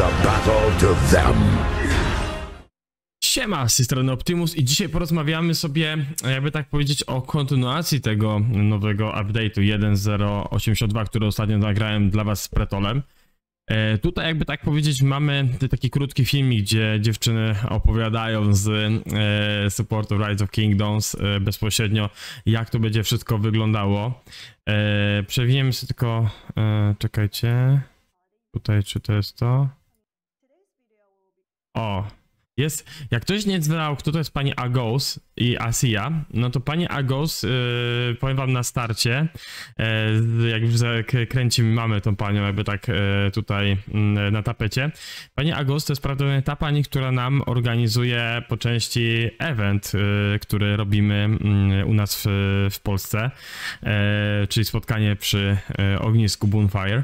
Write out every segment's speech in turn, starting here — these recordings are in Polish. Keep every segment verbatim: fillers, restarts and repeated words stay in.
the battle to them. Siema, z tej strony Optimus i dzisiaj porozmawiamy sobie, jakby tak powiedzieć, o kontynuacji tego nowego update'u jeden zero osiemdziesiąt dwa, który ostatnio nagrałem dla was z Pretolem. E, tutaj jakby tak powiedzieć mamy taki krótki filmik, gdzie dziewczyny opowiadają z e, supportu Rise of Kingdoms e, bezpośrednio, jak to będzie wszystko wyglądało. E, przewiniemy sobie tylko, e, czekajcie, tutaj czy to jest to? O! Jest, jak ktoś nie znał, kto to jest pani Agos i Asia, no to pani Agos, yy, powiem wam na starcie, yy, jak już kręcimy, mamy tą panią jakby tak yy, tutaj yy, na tapecie. Pani Agos to jest prawdopodobnie ta pani, która nam organizuje po części event, yy, który robimy yy, u nas w, w Polsce, yy, czyli spotkanie przy yy, ognisku Bonfire.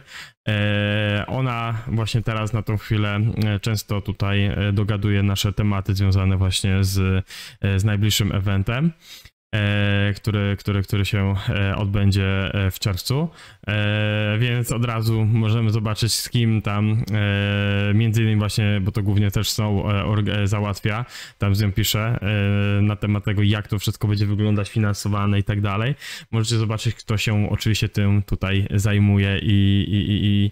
Ona właśnie teraz na tą chwilę często tutaj dogaduje nasze tematy związane właśnie z, z najbliższym eventem, który, który, który się odbędzie w czerwcu, więc od razu możemy zobaczyć, z kim tam między innymi właśnie, bo to głównie też są załatwia, tam z nią pisze na temat tego, jak to wszystko będzie wyglądać, finansowane i tak dalej. Możecie zobaczyć, kto się oczywiście tym tutaj zajmuje i, i, i,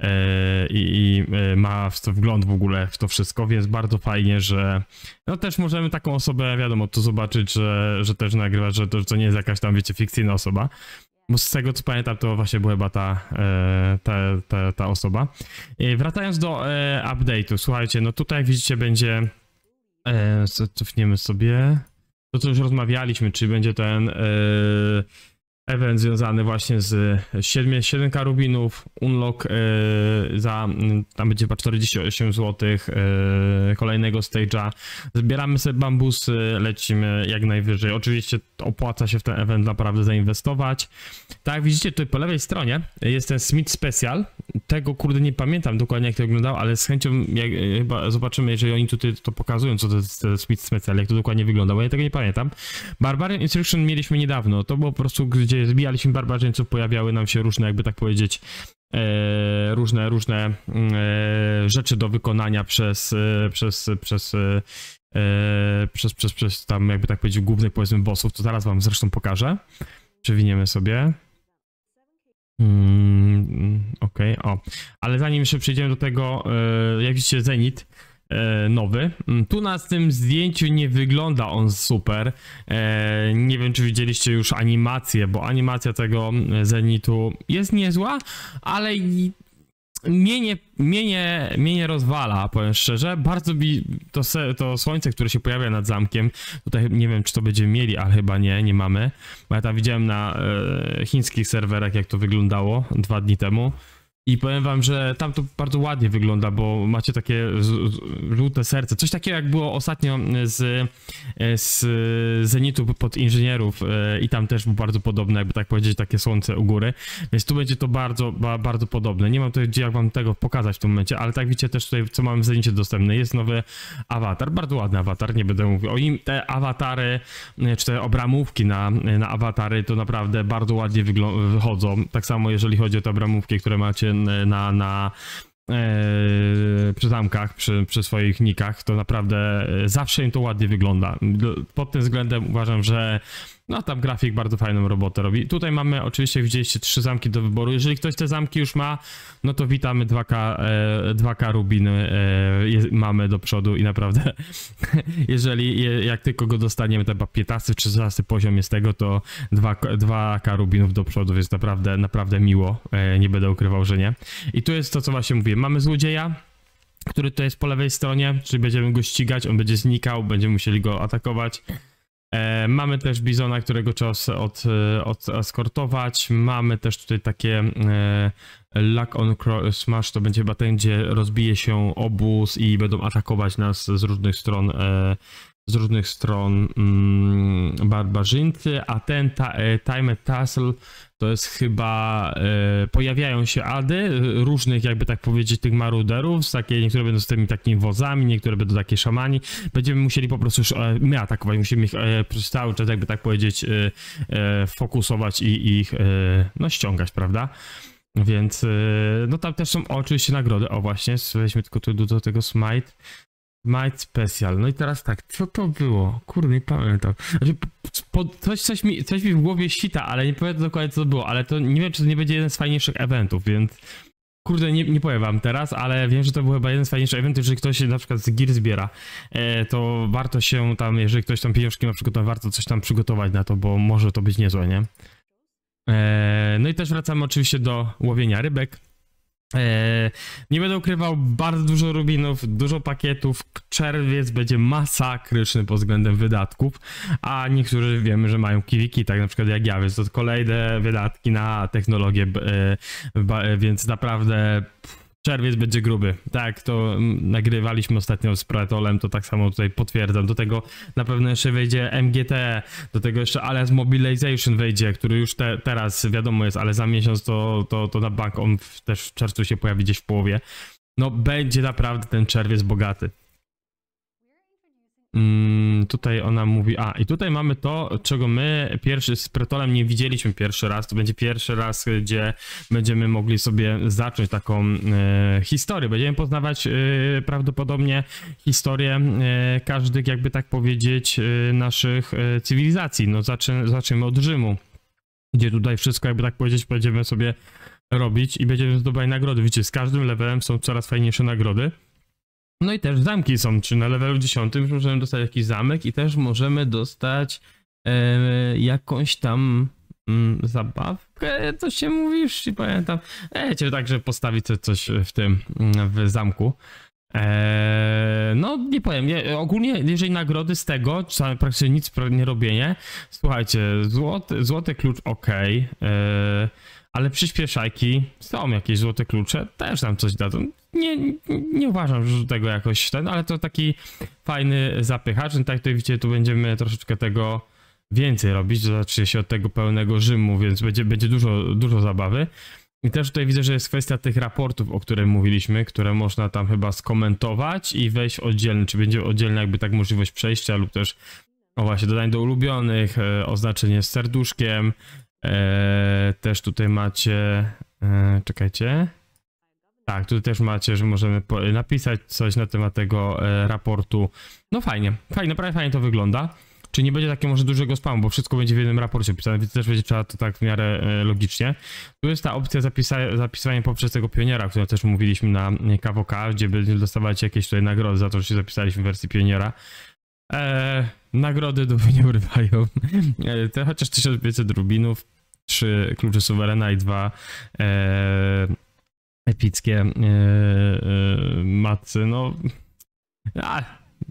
i, i ma wgląd w ogóle w to wszystko, więc bardzo fajnie, że no też możemy taką osobę, wiadomo, to zobaczyć, że, że też nagrywa, że to, że to nie jest jakaś tam, wiecie, fikcyjna osoba. Bo z tego co pamiętam, to właśnie była chyba ta, ta, ta, ta osoba. Wracając do update'u, słuchajcie, no tutaj jak widzicie będzie, cofniemy sobie, to co już rozmawialiśmy, czy będzie ten event związany właśnie z siedem karubinów, unlock yy, za, tam będzie chyba czterdzieści osiem złotych, yy, kolejnego stage'a, zbieramy sobie bambusy, lecimy jak najwyżej. Oczywiście opłaca się w ten event naprawdę zainwestować. Tak jak widzicie tutaj po lewej stronie jest ten Smith Special, tego kurde nie pamiętam dokładnie jak to wyglądało, ale z chęcią jak, chyba zobaczymy, jeżeli oni tutaj to pokazują, co to jest Smith Special, jak to dokładnie wygląda, bo ja tego nie pamiętam. Barbarian Instruction mieliśmy niedawno, to było po prostu, gdzie zbijaliśmy barbarzyńców, pojawiały nam się różne, jakby tak powiedzieć, e, różne, różne e, rzeczy do wykonania przez, e, przez, przez, e, przez, przez, przez tam, jakby tak powiedzieć, głównych, powiedzmy, bossów, to zaraz wam zresztą pokażę. Przewiniemy sobie. Mm, Okej, okay, o. Ale zanim jeszcze przejdziemy do tego, e, jak widzicie, Zenit nowy. Tu na tym zdjęciu nie wygląda on super. Nie wiem, czy widzieliście już animację, bo animacja tego Zenitu jest niezła, ale mnie nie, mnie nie, mnie nie rozwala, powiem szczerze. Bardzo mi to, to słońce, które się pojawia nad zamkiem, tutaj nie wiem, czy to będziemy mieli, ale chyba nie, nie mamy. Bo ja tam widziałem na e, chińskich serwerach, jak to wyglądało dwa dni temu. I powiem wam, że tam to bardzo ładnie wygląda, bo macie takie żółte serce. Coś takiego jak było ostatnio z, z Zenitu pod inżynierów i tam też było bardzo podobne, jakby tak powiedzieć, takie słońce u góry. Więc tu będzie to bardzo, bardzo podobne. Nie mam tutaj gdzie jak wam tego pokazać w tym momencie, ale tak widzicie też tutaj, co mamy w Zenicie dostępne. Jest nowy awatar, bardzo ładny awatar, nie będę mówił o nim. Te awatary, czy te obramówki na, na awatary, to naprawdę bardzo ładnie wychodzą. Tak samo jeżeli chodzi o te obramówki, które macie na, na e, przy zamkach, przy, przy swoich nikach, to naprawdę zawsze im to ładnie wygląda. Pod tym względem uważam, że no tam grafik bardzo fajną robotę robi. Tutaj mamy oczywiście, widzieliście, trzy zamki do wyboru. Jeżeli ktoś te zamki już ma, no to witamy, dwa K, e, dwa K rubiny e, je, mamy do przodu i naprawdę jeżeli je, jak tylko go dostaniemy, to chyba piętnasty czy szesnasty poziom jest tego, to dwa K rubinów do przodu, jest naprawdę, naprawdę miło, e, nie będę ukrywał, że nie. I tu jest to, co właśnie mówiłem, mamy złodzieja, który to jest po lewej stronie, czyli będziemy go ścigać, on będzie znikał, będziemy musieli go atakować. E, mamy też bizona, którego trzeba od, od eskortować. Mamy też tutaj takie e, Lock on Smash, to będzie chyba ten, gdzie rozbije się obóz i będą atakować nas z różnych stron, e, z różnych stron mm, barbarzyńcy, a ten ta, e, Time Tassel to jest chyba, e, pojawiają się ady różnych, jakby tak powiedzieć, tych maruderów, takie, niektóre będą z tymi takimi wozami, niektóre będą takie szamani. Będziemy musieli po prostu już, e, my atakować, musimy ich e, przez cały czas, jakby tak powiedzieć, e, e, fokusować i ich e, no ściągać, prawda? Więc yy, no tam też są oczywiście nagrody. O właśnie, weźmy tylko tu do tego Smite. Smite Special. No i teraz tak, co to było? Kurde, nie pamiętam. Znaczy, po, coś, coś, mi, coś mi w głowie świta, ale nie pamiętam dokładnie co to było, ale to nie wiem, czy to nie będzie jeden z fajniejszych eventów, więc kurde, nie, nie powiem wam teraz, ale wiem, że to był chyba jeden z fajniejszych eventów, jeżeli ktoś na przykład z Gear zbiera, e, to warto się tam, jeżeli ktoś tam pieniążki ma przygotować, warto coś tam przygotować na to, bo może to być niezłe, nie? E, no i też wracamy oczywiście do łowienia rybek. Eee, nie będę ukrywał, bardzo dużo rubinów, dużo pakietów, czerwiec będzie masakryczny pod względem wydatków, a niektórzy wiemy, że mają kiwiki, tak na przykład jak ja, więc to kolejne wydatki na technologię, e, więc naprawdę czerwiec będzie gruby. Tak, to nagrywaliśmy ostatnio z Pretolem, to tak samo tutaj potwierdzam. Do tego na pewno jeszcze wejdzie M G T, do tego jeszcze Alias Mobilization wejdzie, który już te, teraz wiadomo jest, ale za miesiąc to, to, to na bank on w, też w czerwcu się pojawi gdzieś w połowie. No będzie naprawdę ten czerwiec bogaty. Mm, tutaj ona mówi, a i tutaj mamy to, czego my pierwszy z Pretolem nie widzieliśmy pierwszy raz, to będzie pierwszy raz, gdzie będziemy mogli sobie zacząć taką e, historię, będziemy poznawać e, prawdopodobnie historię e, każdych, jakby tak powiedzieć, e, naszych e, cywilizacji. No zaczę, zaczniemy od Rzymu, gdzie tutaj wszystko, jakby tak powiedzieć, będziemy sobie robić i będziemy zdobywać nagrody. Widzicie, z każdym levelem są coraz fajniejsze nagrody. No i też zamki są, czy na levelu dziesiątym już możemy dostać jakiś zamek i też możemy dostać e, jakąś tam mm, zabawkę, co się mówi, już nie pamiętam. Wiecie, także postawić coś w tym, w zamku. E, no nie powiem, nie, ogólnie jeżeli nagrody z tego, czy praktycznie nic nie robienie, słuchajcie, złoty, złoty klucz ok, e, ale przyspieszajki, są jakieś złote klucze, też nam coś dadzą. Nie, nie, nie uważam, że tego jakoś ten, ale to taki fajny zapychacz. No tak tutaj widzicie, tu będziemy troszeczkę tego więcej robić, zacznie się od tego pełnego Rzymu, więc będzie, będzie dużo, dużo zabawy. I też tutaj widzę, że jest kwestia tych raportów, o których mówiliśmy, które można tam chyba skomentować i wejść oddzielnie, czy będzie oddzielna jakby tak możliwość przejścia lub też, o właśnie, dodanie do ulubionych, e, oznaczenie z serduszkiem, e, też tutaj macie, e, czekajcie, tak, tutaj też macie, że możemy napisać coś na temat tego e, raportu. No fajnie, fajnie, naprawdę fajnie to wygląda. Czy nie będzie takiego może dużego spamu, bo wszystko będzie w jednym raporcie pisane, więc też będzie trzeba to tak w miarę e, logicznie. Tu jest ta opcja zapisa zapisywania poprzez tego pioniera, o którym też mówiliśmy na K W K, gdzie będziemy dostawać jakieś tutaj nagrody za to, że się zapisaliśmy w wersji pioniera. E, nagrody dupy nie urywają. E, to chociaż tysiąc pięćset rubinów, trzy klucze suwerena i dwa e, epickie e, e, matcy, no... A,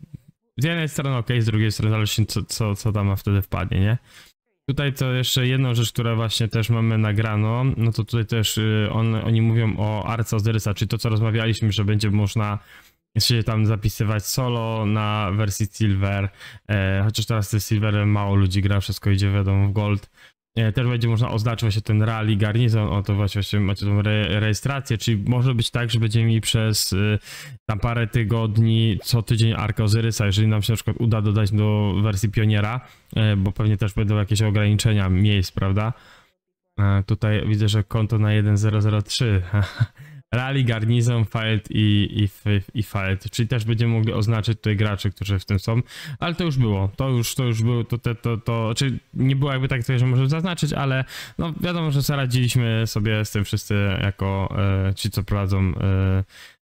z jednej strony ok, z drugiej strony zależy co, co, co tam ma wtedy wpadnie, nie? Tutaj to jeszcze jedną rzecz, która właśnie też mamy nagrano, no to tutaj też y, on, oni mówią o Arce Ozyrysa, czyli to co rozmawialiśmy, że będzie można się tam zapisywać solo na wersji Silver, e, chociaż teraz z Silverem mało ludzi gra, wszystko idzie wiadomo w Gold. E, też będzie można oznaczyć właśnie ten rally garnizon, o to właśnie macie tą re rejestrację, czyli może być tak, że będziemy mieli przez y, tam parę tygodni co tydzień Arkę Ozyrysa, jeżeli nam się na przykład uda dodać do wersji pioniera, e, bo pewnie też będą jakieś ograniczenia miejsc, prawda? E, tutaj widzę, że konto na jeden zero zero trzy. Rally, Garnizon, Fight i, i, i Fight, czyli też będziemy mogli oznaczyć tutaj graczy, którzy w tym są, ale to już było, to już, to już było, to, to, to, to czy nie było jakby tak, że możemy zaznaczyć, ale no wiadomo, że zaradziliśmy sobie z tym wszyscy jako e, ci, co prowadzą, e,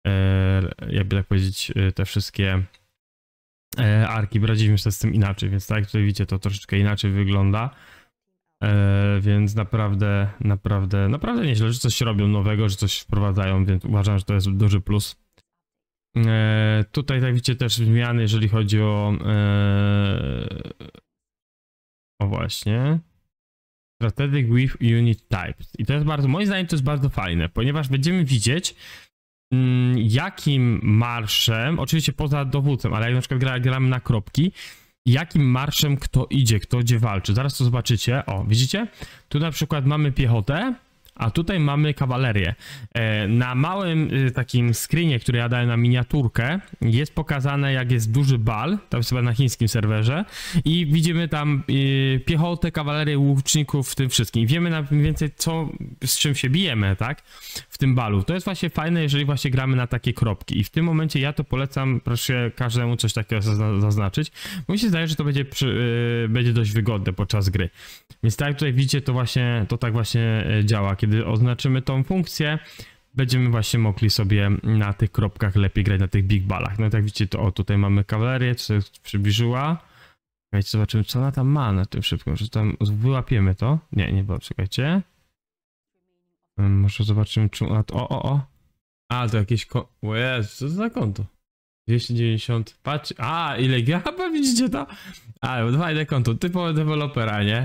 e, jakby tak powiedzieć, te wszystkie e, arki, radziliśmy sobie z tym inaczej, więc tak, tutaj widzicie, to troszeczkę inaczej wygląda. E, więc naprawdę, naprawdę, naprawdę nieźle, że coś robią nowego, że coś wprowadzają, więc uważam, że to jest duży plus. E, tutaj tak widzicie też zmiany, jeżeli chodzi o e, o właśnie Strategic with Unit Types. I to jest bardzo, moim zdaniem to jest bardzo fajne, ponieważ będziemy widzieć m, jakim marszem, oczywiście poza dowódcą, ale jak na przykład gra, gramy na kropki, jakim marszem kto idzie, kto gdzie walczy. Zaraz to zobaczycie. O, widzicie? Tu na przykład mamy piechotę, a tutaj mamy kawalerię. E, na małym y, takim screenie, który ja dałem na miniaturkę, jest pokazane, jak jest duży bal, tam chyba na chińskim serwerze, i widzimy tam y, piechotę, kawalerię, łuczników, w tym wszystkim. I wiemy na mniej więcej, co, z czym się bijemy, tak, w tym balu. To jest właśnie fajne, jeżeli właśnie gramy na takie kropki. I w tym momencie ja to polecam, proszę każdemu coś takiego zaznaczyć, bo mi się zdaje, że to będzie, przy, yy, będzie dość wygodne podczas gry. Więc tak jak tutaj widzicie, to właśnie, to tak właśnie działa. Kiedy oznaczymy tą funkcję, będziemy właśnie mogli sobie na tych kropkach lepiej grać, na tych big balach. No i tak widzicie, to o, tutaj mamy kawalerię, co się przybliżyła. Czekajcie, zobaczymy, co ona tam ma na tym szybkim, że tam wyłapiemy to. Nie, nie było, czekajcie. Może zobaczymy, czy ona... O, o, o. A, to jakieś ko... O Jezu, co to za konto? dwieście dziewięćdziesiąt, patrz... A, ile gaba, widzicie to? Ale fajne konto, typowe dewelopera, nie?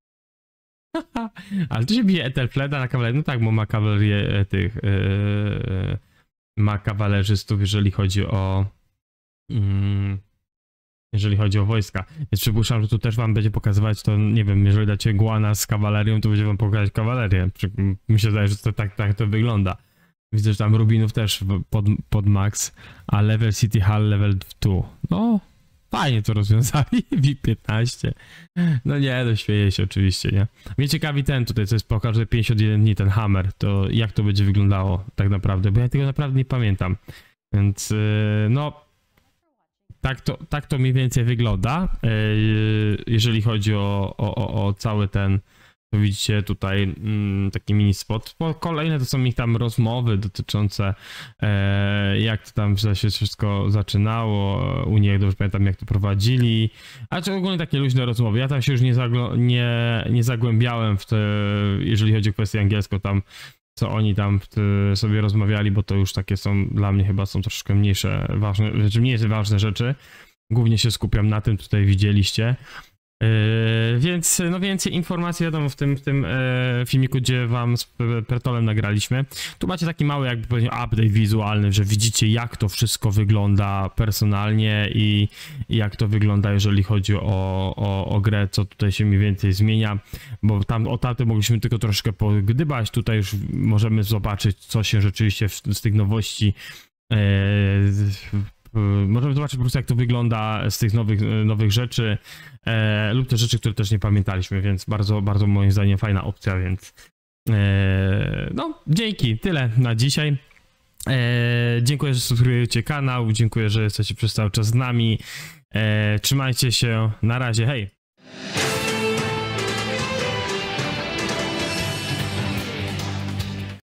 Ale tu się bije Ethelfleda na kawalerię, no tak, bo ma kawalerię tych... Yy, ma kawalerzystów, jeżeli chodzi o... Yy, jeżeli chodzi o wojska. Więc przypuszczam, że tu też wam będzie pokazywać to, nie wiem, jeżeli dacie Guana z kawalerią, to będzie wam pokazać kawalerię. Mi się zdaje, że to tak, tak to wygląda. Widzę, że tam Rubinów też pod, pod max, a level City Hall level dwa. No, fajnie to rozwiązali, V I P piętnaście. No nie, no śmieję się oczywiście, nie? Mnie ciekawi ten tutaj, co jest pokaż, że pięćdziesiąt jeden dni, ten Hammer, to jak to będzie wyglądało tak naprawdę, bo ja tego naprawdę nie pamiętam. Więc, yy, no... Tak to, tak to mniej więcej wygląda, jeżeli chodzi o, o, o, o cały ten, to widzicie tutaj mm, taki mini spot. Kolejne to są ich tam rozmowy dotyczące e, jak to tam się wszystko zaczynało, u nich dobrze pamiętam, jak to prowadzili, a czy ogólnie takie luźne rozmowy. Ja tam się już nie, nie, nie zagłębiałem w te, jeżeli chodzi o kwestię angielską, tam co oni tam sobie rozmawiali, bo to już takie są, dla mnie chyba są troszkę mniejsze, ważne, znaczy mniej ważne rzeczy. Głównie się skupiam na tym, tutaj widzieliście. Yy, więc no więcej informacji wiadomo w tym, w tym e, filmiku, gdzie wam z Pertolem nagraliśmy. Tu macie taki mały jakby powiedział update wizualny, że widzicie jak to wszystko wygląda personalnie i, i jak to wygląda, jeżeli chodzi o, o, o grę, co tutaj się mniej więcej zmienia, bo tam o tamtym mogliśmy tylko troszkę pogdybać, tutaj już możemy zobaczyć, co się rzeczywiście w, z tych nowości e, możemy zobaczyć po prostu, jak to wygląda z tych nowych, nowych rzeczy e, lub te rzeczy, które też nie pamiętaliśmy, więc bardzo, bardzo moim zdaniem fajna opcja, więc e, no, dzięki, tyle na dzisiaj. E, dziękuję, że subskrybujecie kanał, dziękuję, że jesteście przez cały czas z nami. E, trzymajcie się, na razie, hej!